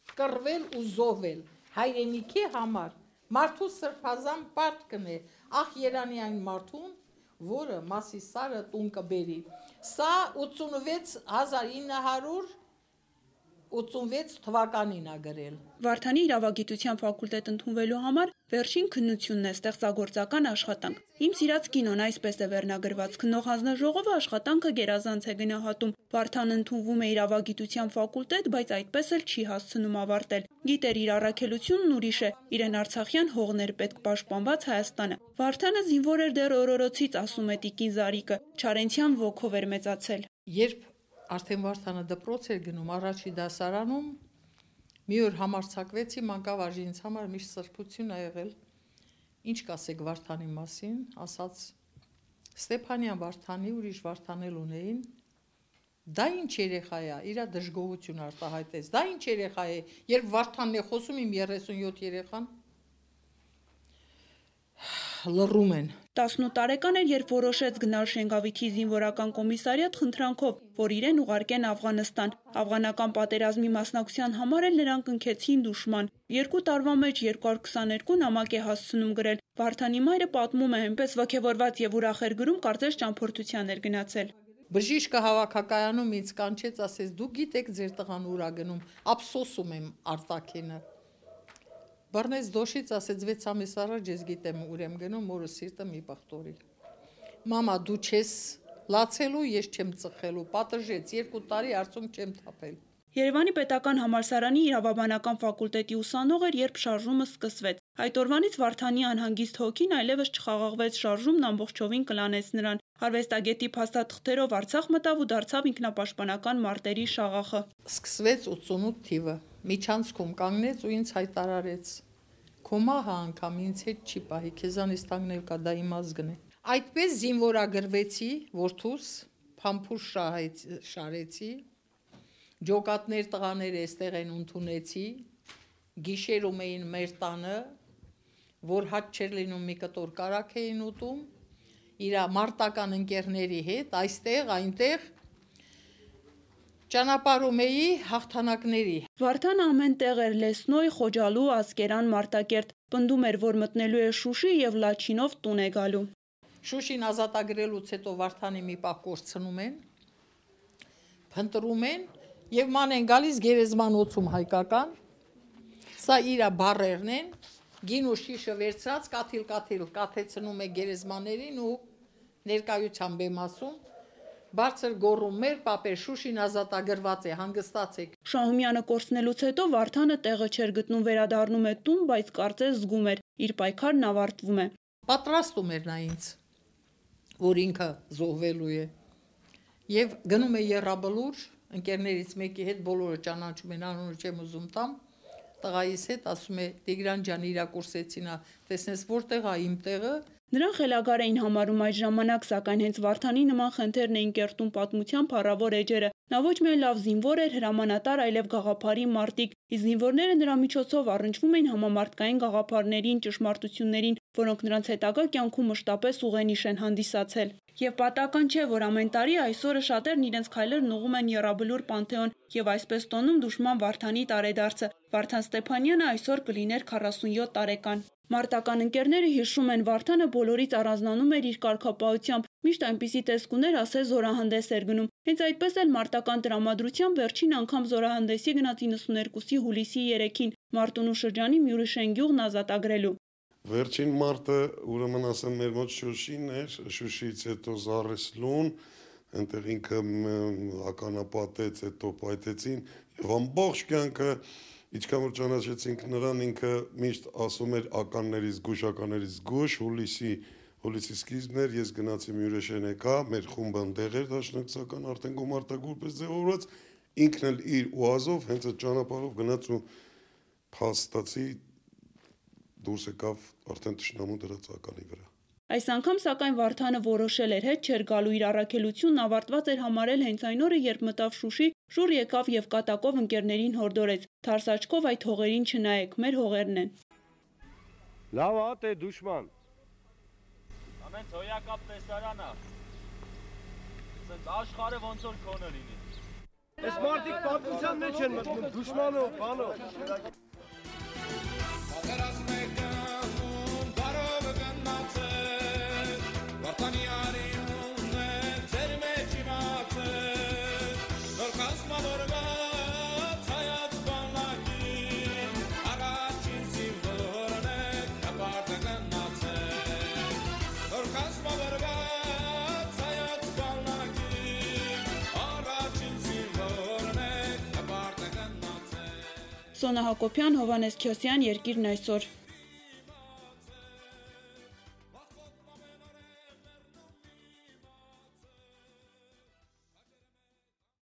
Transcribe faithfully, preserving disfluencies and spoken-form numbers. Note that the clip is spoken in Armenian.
կռվել ու զոհվել հայրենիքի համար, մարդու սրբազան պարտքն է, ախ երանի այն մարդուն, որը մասի սարը տուն կբերի։ Սա հազար ինը հարյուր ութսունվեց թվականին ա գրել։ Վարդանի իրավագիտության ֆակուլտետ ընդունվելու համար վերջին քննությունն է, ստեղծագործական աշխատանք։ Իմ սիրած կինոն այսպես է վերնագրված։ Քննող հանձնաժողովը աշխատանքը գերազանց է գնահատում։ Վարդան ընդունվում է իրավագիտության ֆակուլտետ, բայց այդպես էլ չի հասցնում ավարտել։ Գիտեր իր առաքելությունն ուրիշ է, իրեն արցախյան հողներ պետք պաշտպանված Հայաստանը։ Վարդանը զինվոր էր դեռ օրորոցից, ասում է տիկին Զարիկը, Չարենցյան ոգով էր մեծացել։ Երբ արդեն Վարդանը դպրոց էր գնում առաջի դասարանում, մի օր համարձակվեցի, մանկավարժի ինձ համար միշտ սրբություն ա եղել։ Ինչ կասեք Վարդանի մասին, ասաց Ստեփանյան Վարդանի, ուրիշ Վարդանել ունեին։ Դա ինչ երեխա է, իր դժգոհություն արտահայտեց։ Դա ինչ երեխա է, երբ Վարդանն է խոսում, իմ երեսունյոթ երեխան լռում են։ տասնութ տարեկան էր, երբ որոշեց գնալ Շենգավիթի զինվորական կոմիսարիատ խնդրանքով, որ իրեն ուղարկեն Աֆղանստան։ Աֆղանական պատերազմի մասնակցության համար էլ նրան կնքեցին դուշման։ Երկու տարվա մեջ երկու հարյուր քսաներկու նամակ է հասցնում գրել։ Վարդանի մայրը պատմում է, այնպես ոգևորված եւ ուրախ էր գրում, կարծես ճամփորդության էր գնացել։ Բժիշկը հավաքակայանում ինձ կանչեց, ասեց դու գիտեք ձեր տղան ուր ա գնում, ափսոսում եմ Արտակինը։ Բռնեց դոշից, ասեց վեց ամիս առաջ ես գիտեմ ուր եմ գնում, մորը սիրտը մի պղտորի։ Մամա դու չես լացելու, ես չեմ ծխելու, պատժեց, երկու տարի արցում չեմ թափել։ Երևանի պետական համալսարանի իրավաբանական ֆակուլտետի ուսանող էր, երբ շարժումը սկսվեց։ Այդ օրվանից Վարդանի անհանգիստ հոգին այլևս չխաղաղվեց, շարժումն ամբողջովին կլանեց նրան։ Արվեստագետի փաստաթղթերով Արցախ մտավ ու դարձավ ինքնապաշտպանական մարտերի շաղախը։ Սկսվեց ութսունութ թիվը, միջանցքում կանգնեց ու ինձ հայտարարեց. Քո մահը անգամ ինձ հետ չի պահի, քեզանից տանգնել կա, դա իմ ազգն է։ Այդպես զինվորագրվեցի, որդուս, փամփուշ շարեցի, ջոկատներ տղաներ էստեղ են ընդունեցի, գիշերում էին մեր տանը, որ հաճ չէր լինում մի կտոր կարակ էին ուտում, իր մարտական ընկերների հետ, այստեղ, այնտեղ ճանապարհում էի հաղթանակների։ Վարդանը ամեն տեղ էր Լեսնոյ, Խոջալու, Ասկերան, Մարտակերտ, պնդում էր, որ մտնելու է Շուշի եւ Լաչինով տուն է գալու։ Շուշին ազատագրելուց հետո Վարդանի մի պահ կորցնում են, փնտրում են եւ ման են գալիս գերեզմանոցում հայկական, սա իր բառերն են, գինու շիշը վերցրած, կաթիլ-կաթիլ կաթեցնում է գերեզմաներին ու ներկայությամբ եմ ասում, բարձր գոռում մեր պապեր Շուշին ազատագրված է, հանգստացեք։ Շահումյանը կորցնելուց հետո Վարդանը տեղը չէր գտնում, վերադառնում է տուն, բայց կարծես զգում էր, իր պայքարն ավարտվում է։ Պատրաստում էր նա ինձ, որ ինքը զոհվելու է։ Եվ գնում է Եռաբլուր, ընկերներից մեկի հետ բոլորը ճանաչում են, անունը չեմ ուզում տամ, տղայիս հետ ասում է Տիգրան ջան, իրա կուրսեցինա, տեսնես որտեղ ա իմ տեղը։ Նրան խելագար էին համարում այդ ժամանակ, սակայն հենց Վարդանի նման խնդիրն էին կերտում պատմության փառավոր էջերը։ Նա ոչ միայն լավ զինվոր էր, հրամանատար, այլև գաղափարի մարտիկ, իսկ զինվորները նրա միջոցով առնչվում էին համամարտկային գաղափարներին, ճշմարտություններին, որոնք նրանց հետագա կյանքում մշտապես ուղենիշ են հանդիսացել։ Եվ պատահական չէ, որ ամեն տարի այսօրը շատերն իրենց քայլերն ուղղում են Եռաբլուր Պանթեոն եւ այսպես տոնում դուշման Վարդանի տարեդարձը։ Վարդան Ստեփանյանը այսօր կլիներ քառասունյոթ տարեկան։ Մարտական ընկերները հիշում են, Վարդանը բոլորից առանձնանում էր իր կարգապահությամբ, միշտ այնպիսի տեսք ուներ, ասես զորահանդես էր գնում։ Հենց այդպես էլ մարտական տրամադրությամբ վերջին անգամ զորահանդեսի գնաց իննսուներկուսի հուլիսի երեքին Մարտունու շրջանի Մյուրիշեն գյուղն ազատագրելու։ Վերջին մարտը ուրեմն ասեմ մեր մոտ Շուշին էր, Շուշից հետո Զարեսլուն, այնտեղ ինքը ականապատեց, հետո պայթեցին եւ ամբողջ կյանքը ինչքան որ ճանաչեցինք նրան, ինքը միշտ ասում էր ականներից գուշ, ականներից գուշ, հուլիսի հուլիսի սկիզբն էր, ես գնացի Մյուրիշեն եկա, մեր խումբը այնտեղ էր դաշնակցական արդեն գումարտակուրպես ձևավորված, ինքն էլ իր ուազով հենց այդ ճանապարհով գնաց ու փաստացի դուրս եկավ արդեն թշնամու դրած ականի վրա։ Այս անգամ սակայն Վարդանը որոշել էր հետ չէր գալու, իր առաքելությունն ավարտված էր համարել հենց այն օրը, երբ մտավ Շուշի, շուռ եկավ եւ կատակով ընկերներին հորդորեց. Թարս աչքով այդ հողերին չնայեք, մեր հողերն են։ Լավ ա տե դուշման։ Ամեն հոյակապ տեսարանա։ Սենց աշխարհը ոնց որ քոնը լինի։ Այս մարդիկ պատմության մեջ են մտնում, դուշմանով, բանով։ Սոնա Հակոբյան, Հովհաննես Քյոսյան, Երկիրն այսօր։